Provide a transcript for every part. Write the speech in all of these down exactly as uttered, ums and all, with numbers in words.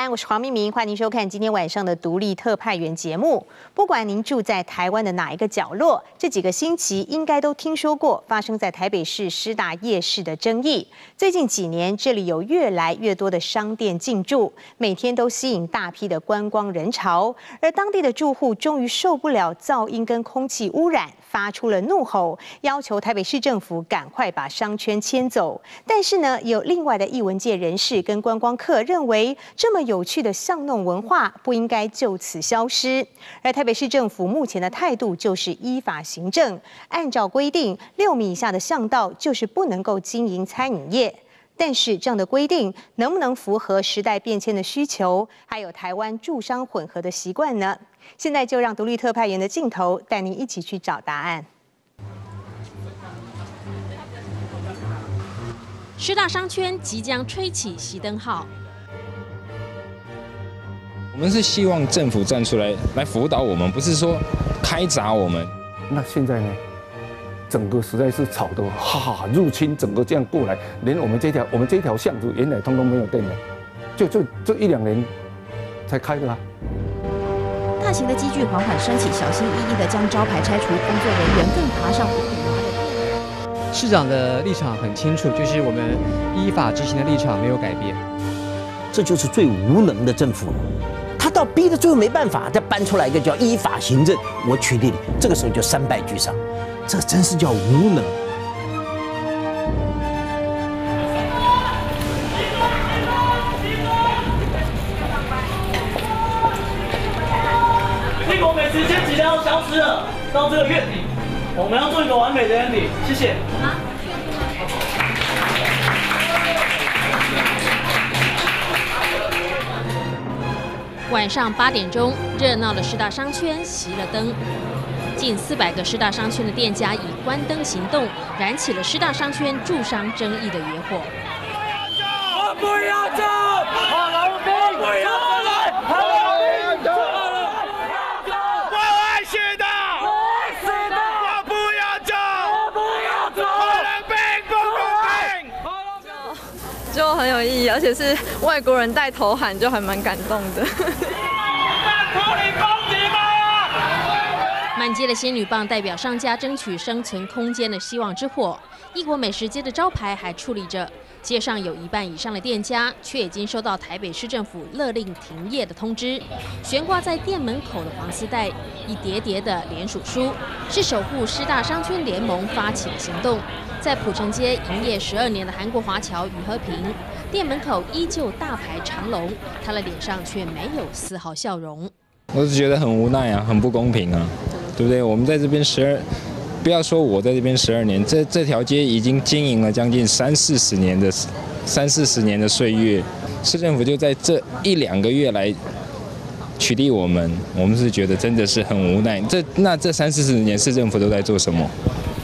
安，我是黄明明，欢迎您收看今天晚上的独立特派员节目。不管您住在台湾的哪一个角落，这几个星期应该都听说过发生在台北市师大夜市的争议。最近几年，这里有越来越多的商店进驻，每天都吸引大批的观光人潮。而当地的住户终于受不了噪音跟空气污染，发出了怒吼，要求台北市政府赶快把商圈迁走。但是呢，有另外的艺文界人士跟观光客认为，这么有趣的巷弄文化不应该就此消失。而台北市政府目前的态度就是依法行政，按照规定，六米以下的巷道就是不能够经营餐饮业。但是这样的规定能不能符合时代变迁的需求，还有台湾住商混合的习惯呢？现在就让独立特派员的镜头带您一起去找答案。 师大商圈即将吹起熄灯号。 我们是希望政府站出来来辅导我们，不是说开闸我们。 那现在呢？整个实在是吵得哈入侵，整个这样过来，连我们这条我们这条巷子原来通通没有电的，就就这一两年才开的啊。 大型的机具缓缓升起，小心翼翼地将招牌拆除，工作人员更爬上五米高的电。 市长的立场很清楚，就是我们依法执行的立场没有改变。 这就是最无能的政府了。他到逼得最后没办法，再搬出来一个叫依法行政，我取缔你，这个时候就三败俱伤，这真是叫无能。 英国美食前几天要消失了，到这个月底，我们要做一个完美的 ending， 谢谢。 晚上八点钟，热闹的师大商圈熄了灯，近四百个师大商圈的店家以关灯行动，燃起了师大商圈住商争议的野火。 我不要走，好老兵，不要来，好老兵，走了，我爱师大，我爱师大，我不要走，我不要走，好老兵，不公平。 就很有意义，而且是外国人带头喊，就还蛮感动的。 满街的仙女棒代表商家争取生存空间的希望之火。异国美食街的招牌还矗立着，街上有一半以上的店家却已经收到台北市政府勒令停业的通知。悬挂在店门口的黄丝带，一叠叠的联署书，是守护师大商圈联盟发起的行动。在埔城街营业十二年的韩国华侨于和平，店门口依旧大排长龙，他的脸上却没有丝毫笑容。 我是觉得很无奈啊，很不公平啊，对不对？我们在这边十二，不要说我在这边十二年，这这条街已经经营了将近三四十年的三四十年的岁月，市政府就在这一两个月来取缔我们，我们是觉得真的是很无奈。这那这三四十年市政府都在做什么？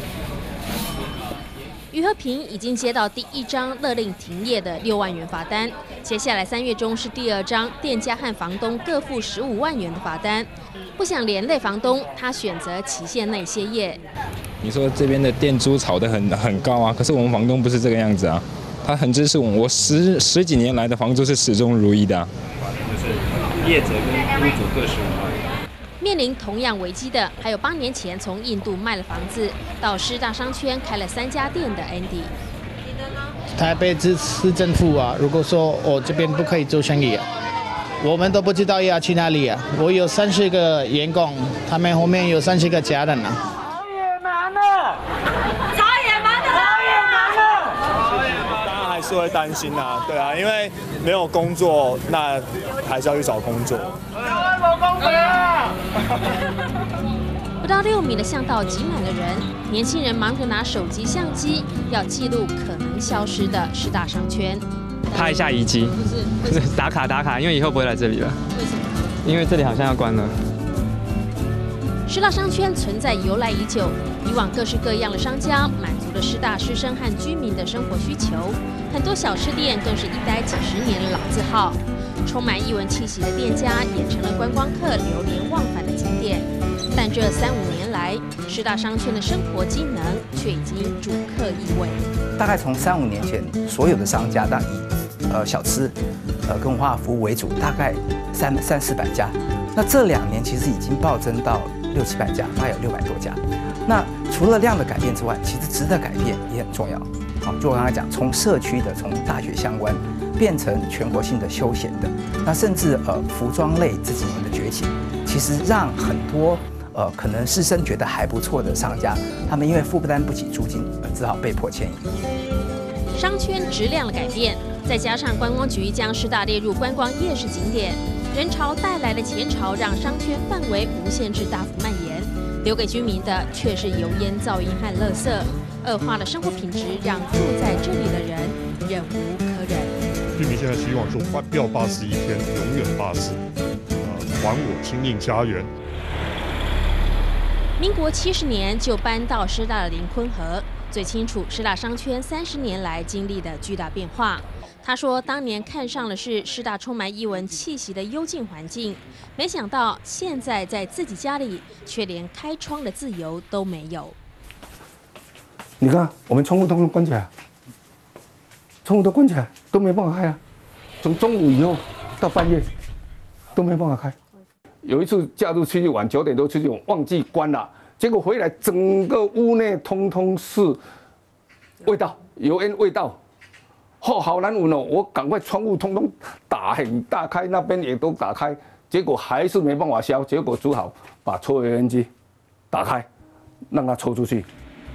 于和平已经接到第一张勒令停业的六万元罚单，接下来三月中是第二张，店家和房东各付十五万元的罚单。不想连累房东，他选择期限内歇业。 你说这边的店租炒得很很高啊，可是我们房东不是这个样子啊，他很支持我们，我十十几年来的房租是始终如一的、啊。 就是业者跟屋主各十五万。 面临同样危机的，还有八年前从印度卖了房子，到师大商圈开了三家店的 Andy。 台北市市政府啊，如果说我这边不可以做生意啊，我们都不知道要去哪里啊。我有三十个员工，他们后面有三十个家人啊。 好野蛮啊！ 超野蛮的， 好野蛮啊！ 当然还是会担心啊，对啊，因为没有工作，那还是要去找工作。 我公平啊！ 不到六米的巷道挤满了人，年轻人忙着拿手机相机，要记录可能消失的师大商圈。 拍一下遗迹，不是打卡打卡，因为以后不会来这里了。 为什么？ 因为这里好像要关了。 师大商圈存在由来已久，以往各式各样的商家满足了师大师生和居民的生活需求，很多小吃店更是一待几十年的老字号。充满艺文气息的店家也成了观光客流连忘返的景点。但这三五年来，师大商圈的生活机能却已经主客易位。 大概从三五年前，所有的商家，但以呃小吃呃跟文化服务为主，大概三三四百家。那这两年其实已经暴增到六七百家，大概有六百多家。那除了量的改变之外，其实质的改变也很重要。好，就我刚才讲，从社区的，从大学相关，变成全国性的休闲的，那甚至呃服装类这几年的崛起，其实让很多呃可能士绅觉得还不错的商家，他们因为负担不起租金，只好被迫迁移。 商圈质量的改变，再加上观光局将师大列入观光夜市景点，人潮带来的前潮，让商圈范围无限制大幅蔓延，留给居民的却是油烟、噪音和垃圾，恶化的生活品质让住在这里的人忍无可忍。 居民现在希望说，不要八十一天，永远八十，呃，还我清宁家园。 民国七十年就搬到师大的林坤和，最清楚师大商圈三十年来经历的巨大变化。他说，当年看上的是师大充满艺文气息的幽静环境，没想到现在在自己家里，却连开窗的自由都没有。 你看，我们窗户通通关起来，窗户都关起来，都没办法开啊。从中午以后到半夜都没办法开。有一次假日出去玩，九点多出去玩，忘记关了，结果回来整个屋内通通是味道，油烟味道。哦，好难闻哦！我赶快窗户通通打很大开，那边也都打开，结果还是没办法消，结果只好把抽油烟机打开，让它抽出去。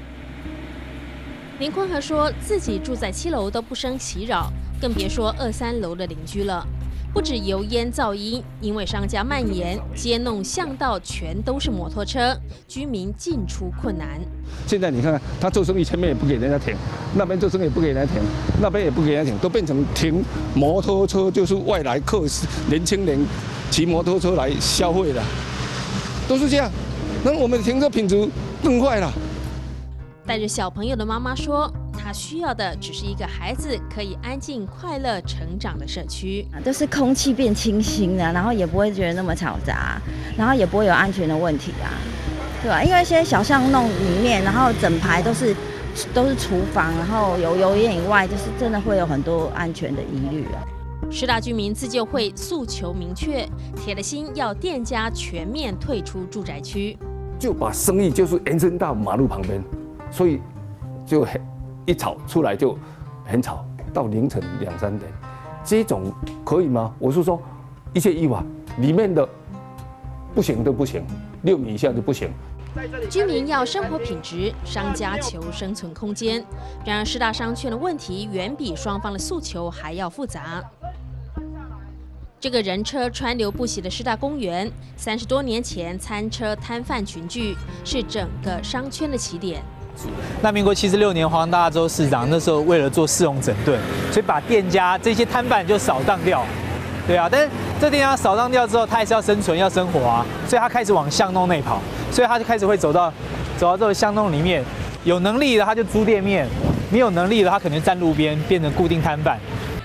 林坤和说自己住在七楼都不生其扰，更别说二三楼的邻居了。不止油烟噪音，因为商家蔓延，街弄巷道全都是摩托车，居民进出困难。 现在你看看，他做生意前面也不给人家停，那边做生意也不给人家停，那边也不给人家停，都变成停摩托车，就是外来客年轻人骑摩托车来消费了，都是这样。那我们停车品质更坏了。 带着小朋友的妈妈说，她需要的只是一个孩子可以安静快乐成长的社区， 就是空气变清新了，然后也不会觉得那么嘈杂，然后也不会有安全的问题啊，对吧？因为现在小巷弄里面，然后整排都是都是厨房，然后有油烟以外，就是真的会有很多安全的疑虑啊。 师大居民自救会诉求明确，铁了心要店家全面退出住宅区， 就把生意就是延伸到马路旁边。所以就很一吵出来就很吵，到凌晨两三点，这种可以吗？我是说，一切依法，里面的不行都不行，六米以下就不行。 居民要生活品质，商家求生存空间。然而，师大商圈的问题远比双方的诉求还要复杂。这个人车川流不息的师大公园，三十多年前餐车摊贩群聚，是整个商圈的起点。 那民国七十六年，黄大洲市长那时候为了做市容整顿，所以把店家这些摊贩就扫荡掉，对啊。但是这店家扫荡掉之后，他还是要生存要生活啊，所以他开始往巷弄内跑，所以他就开始会走到走到这个巷弄里面，有能力的他就租店面，没有能力的他可能站路边变成固定摊贩。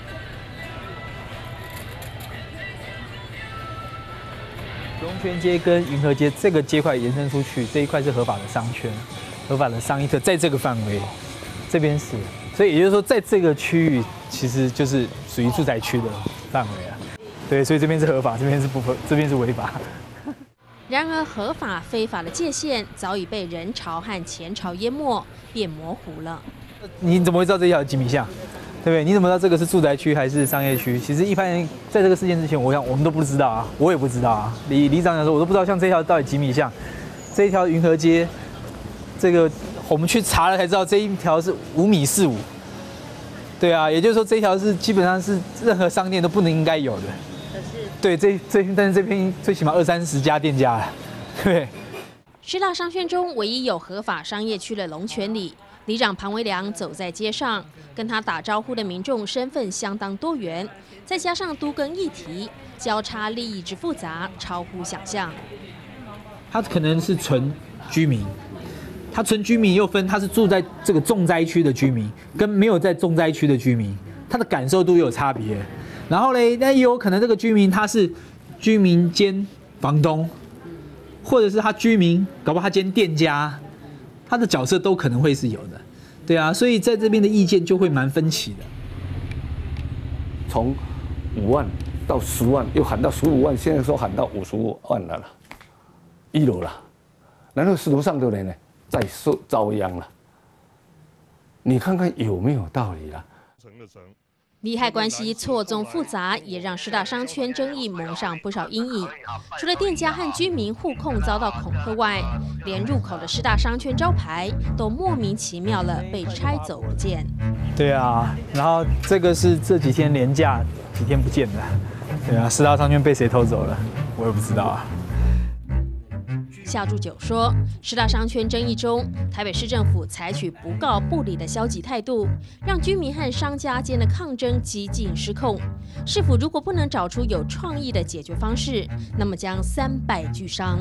龙泉街跟云和街这个街块延伸出去，这一块是合法的商圈。合法的商业特在这个范围，这边是，所以也就是说，在这个区域其实就是属于住宅区的范围啊。对，所以这边是合法，这边是不合，这边是违法。 然而，合法非法的界限早已被人潮和钱潮淹没，变模糊了。 你怎么会知道这条几米巷？对不对？你怎么知道这个是住宅区还是商业区？其实一般人在这个事件之前，我想我们都不知道啊，我也不知道啊。李李长讲说，我都不知道像这条到底几米巷，这一条云和街。这个我们去查了才知道，这一条是五米四五，对啊，也就是说这一条是基本上是任何商店都不能应该有的。可是对这这但是这边最起码二三十家店家了，对。 师大商圈中唯一有合法商业区的龙泉里，里长庞维良走在街上，跟他打招呼的民众身份相当多元，再加上都更议题交叉利益之复杂，超乎想象。 他可能是纯居民。他纯居民又分，他是住在这个重灾区的居民，跟没有在重灾区的居民，他的感受度又有差别。然后嘞，那也有可能这个居民他是居民兼房东，或者是他居民，搞不好他兼店家，他的角色都可能会是有的，对啊，所以在这边的意见就会蛮分歧的。 从五万到十万，又喊到十五万，现在说喊到五十万了啦，一楼了。然后石头上的人呢，在受遭殃了。你看看有没有道理啦？ 利害关系错综复杂，也让师大商圈争议蒙上不少阴影。除了店家和居民互控遭到恐吓外，连入口的师大商圈招牌都莫名其妙了被拆走不见。 对啊，然后这个是这几天连假几天不见的。对啊，师大商圈被谁偷走了？我也不知道啊。 夏柱九说，师大商圈争议中，台北市政府采取不告不理的消极态度，让居民和商家间的抗争几近失控。市府如果不能找出有创意的解决方式，那么将三败俱伤。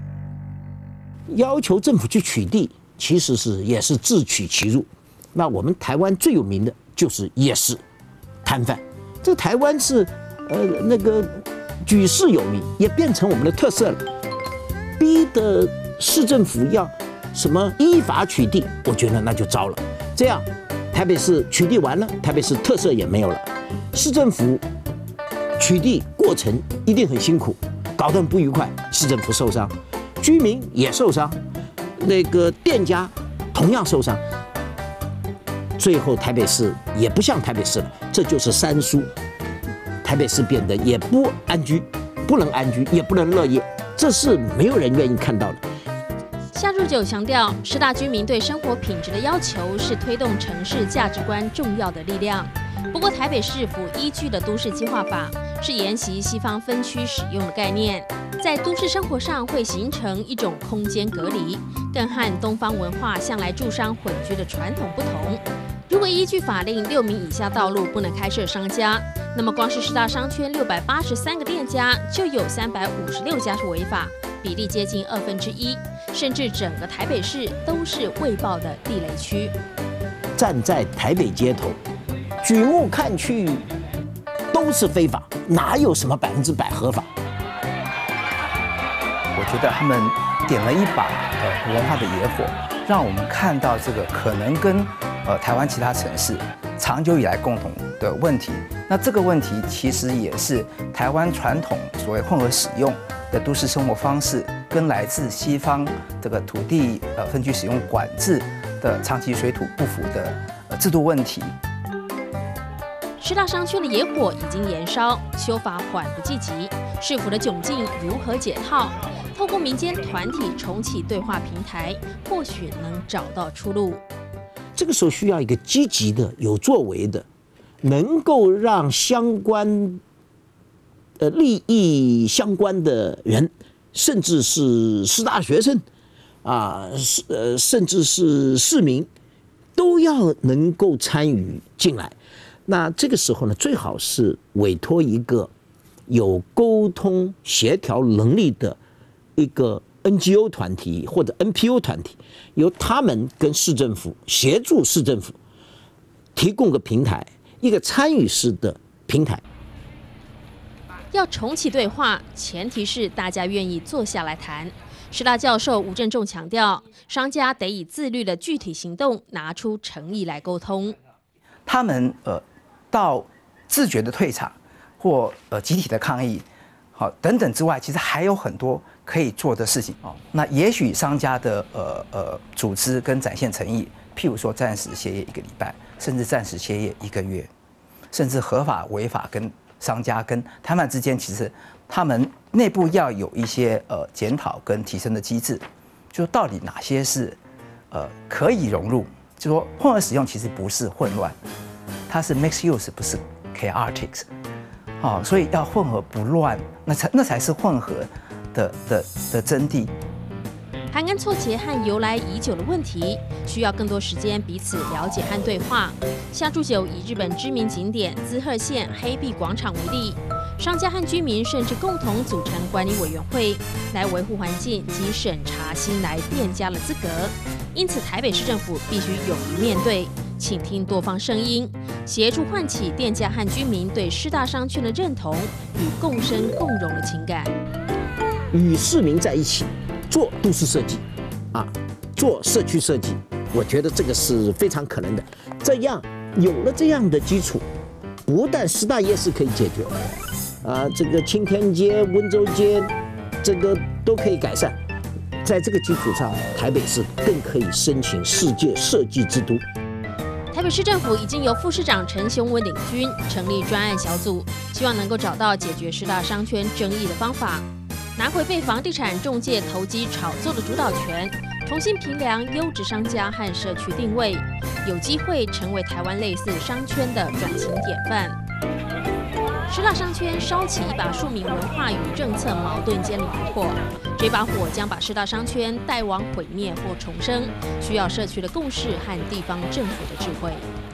要求政府去取缔，其实是也是自取其辱。那我们台湾最有名的就是夜市摊贩，这个台湾是呃那个举世有名，也变成我们的特色了。逼的市政府要什么依法取缔，我觉得那就糟了。这样，台北市取缔完了，台北市特色也没有了。市政府取缔过程一定很辛苦，搞得很不愉快，市政府受伤，居民也受伤，那个店家同样受伤。最后台北市也不像台北市了，这就是三输。台北市变得也不安居，不能安居，也不能乐业。这是没有人愿意看到的。 夏柱九强调，师大居民对生活品质的要求是推动城市价值观重要的力量。不过，台北市府依据的都市计划法是沿袭西方分区使用的概念，在都市生活上会形成一种空间隔离，更和东方文化向来住商混居的传统不同。如果依据法令，六名以下道路不能开设商家，那么光是师大商圈六百八十三个店家，就有三百五十六家是违法，比例接近二分之一，甚至整个台北市都是未爆的地雷区。 站在台北街头，举目看去都是非法，哪有什么百分之百合法？ 我觉得他们点了一把呃文化的野火，让我们看到这个可能跟呃台湾其他城市长久以来共同的问题。那这个问题其实也是台湾传统所谓混合使用的都市生活方式，跟来自西方这个土地呃分区使用管制的长期水土不服的呃制度问题。 师大商圈的野火已经延烧，修法缓不济急，市府的窘境如何解套？透过民间团体重启对话平台，或许能找到出路。 这个时候需要一个积极的、有作为的，能够让相关呃利益相关的人，甚至是师大学生啊，呃，甚至是市民，都要能够参与进来。那这个时候呢，最好是委托一个有沟通协调能力的一个 N G O 团体或者 N P O 团体，由他们跟市政府协助市政府提供个平台，一个参与式的平台。 要重启对话，前提是大家愿意坐下来谈。师大教授吴正仲强调，商家得以自律的具体行动，拿出诚意来沟通。 他们呃到自觉的退场或呃集体的抗议，好等等之外，其实还有很多可以做的事情哦。那也许商家的呃呃组织跟展现诚意，譬如说暂时歇业一个礼拜，甚至暂时歇业一个月，甚至合法违法跟商家跟摊贩之间，其实他们内部要有一些呃检讨跟提升的机制，就到底哪些是呃可以融入，就说混合使用其实不是混乱，它是 mixed use， 不是 chaotic。哦，所以要混合不乱，那才那才是混合的的的真谛。 盘根错节和由来已久的问题，需要更多时间彼此了解和对话。夏柱九以日本知名景点滋贺县黑壁广场为例，商家和居民甚至共同组成管理委员会，来维护环境及审查新来店家的资格。因此，台北市政府必须勇于面对，倾听多方声音，协助唤起店家和居民对师大商圈的认同与共生共荣的情感。 与市民在一起做都市设计，啊，做社区设计，我觉得这个是非常可能的。这样有了这样的基础， 不但师大夜市可以解决，啊，这个青田街、温州街，这个都可以改善。在这个基础上，台北市更可以申请世界设计之都。 台北市政府已经由副市长陈雄文领军成立专案小组，希望能够找到解决师大商圈争议的方法，拿回被房地产中介投机炒作的主导权，重新评量优质商家和社区定位，有机会成为台湾类似商圈的转型典范。师大商圈烧起一把庶民文化与政策矛盾间的野火，这把火将把师大商圈带往毁灭或重生，需要社区的共识和地方政府的智慧。